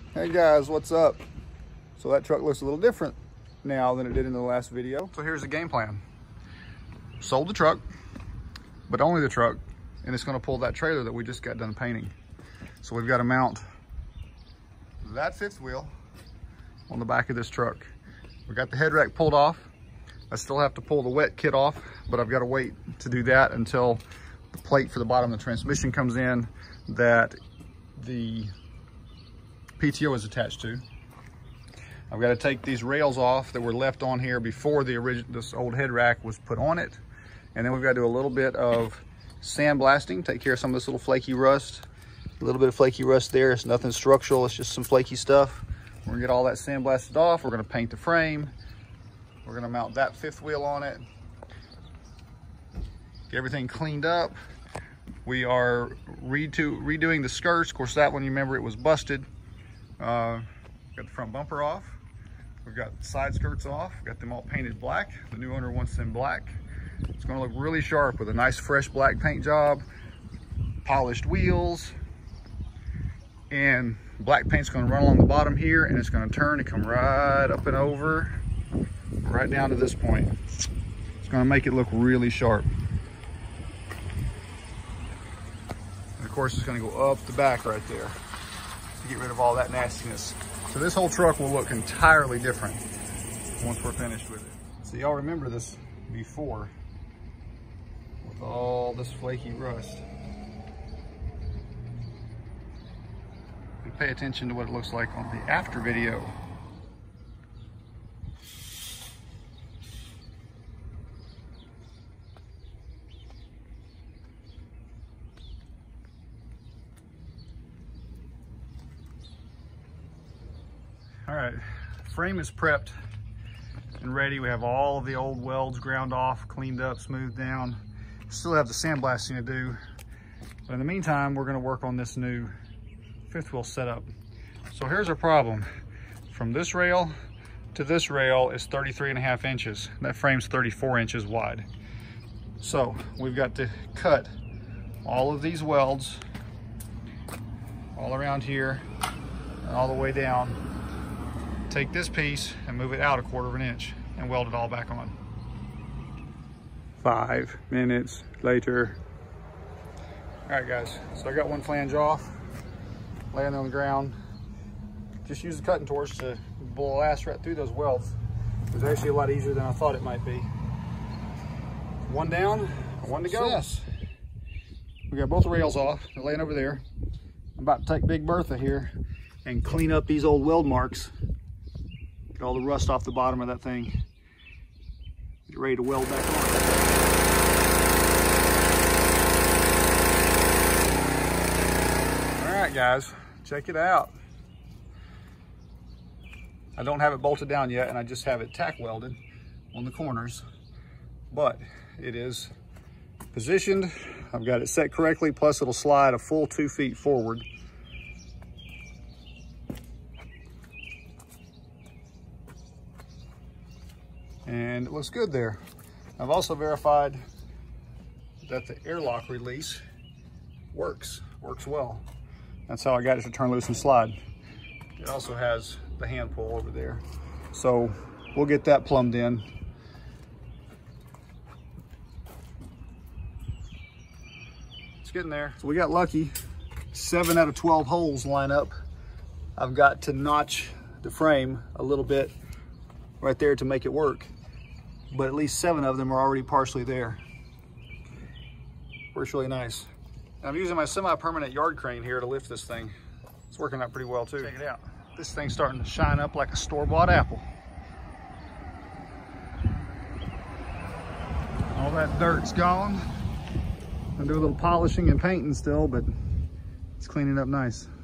Hey guys, what's up? So that truck looks a little different now than it did in the last video. So here's the game plan. Sold the truck, but only the truck, and it's gonna pull that trailer that we just got done painting. So we've got to mount that fifth wheel on the back of this truck. We got the head rack pulled off. I still have to pull the wet kit off, but I've got to wait to do that until the plate for the bottom of the transmission comes in that the PTO is attached to. I've got to take these rails off that were left on here before this old head rack was put on it. And then we've got to do a little bit of sandblasting, take care of some of this little flaky rust. A little bit of flaky rust there. It's nothing structural, it's just some flaky stuff. We're gonna get all that sandblasted off. We're gonna paint the frame. We're gonna mount that fifth wheel on it. Get everything cleaned up. We are redoing the skirts. Of course, that one, you remember, it was busted. Got the front bumper off. We've got side skirts off. We've got them all painted black. The new owner wants them black. It's gonna look really sharp with a nice fresh black paint job, polished wheels, and black paint's gonna run along the bottom here, and it's gonna turn and come right up and over, right down to this point. It's gonna make it look really sharp. And of course, it's gonna go up the back right there to get rid of all that nastiness. So this whole truck will look entirely different once we're finished with it. So y'all remember this before with all this flaky rust. Pay attention to what it looks like on the after video. All right, frame is prepped and ready. We have all of the old welds ground off, cleaned up, smoothed down. Still have the sandblasting to do. But in the meantime, we're gonna work on this new fifth wheel setup. So here's our problem. From this rail to this rail is 33.5 inches. That frame's 34 inches wide. So we've got to cut all of these welds all around here and all the way down. Take this piece and move it out 1/4 inch and weld it all back on. 5 minutes later. All right guys, so I got one flange off, laying on the ground. Just use the cutting torch to blast right through those welds. It was actually a lot easier than I thought it might be. One down, one to go. Yes. We got both rails off, they're laying over there. I'm about to take Big Bertha here and clean up these old weld marks. Get all the rust off the bottom of that thing. Get ready to weld back on. All right guys, check it out. I don't have it bolted down yet, and I just have it tack welded on the corners, but it is positioned. I've got it set correctly, plus it'll slide a full 2 feet forward. And it looks good there. I've also verified that the airlock release works well. That's how I got it to turn loose and slide. It also has the hand pull over there. So we'll get that plumbed in. It's getting there. So we got lucky. 7 out of 12 holes line up. I've got to notch the frame a little bit right there to make it work. But at least 7 of them are already partially there. Works really nice. I'm using my semi-permanent yard crane here to lift this thing. It's working out pretty well too. Check it out. This thing's starting to shine up like a store-bought apple. All that dirt's gone. I'll do a little polishing and painting still, but it's cleaning up nice.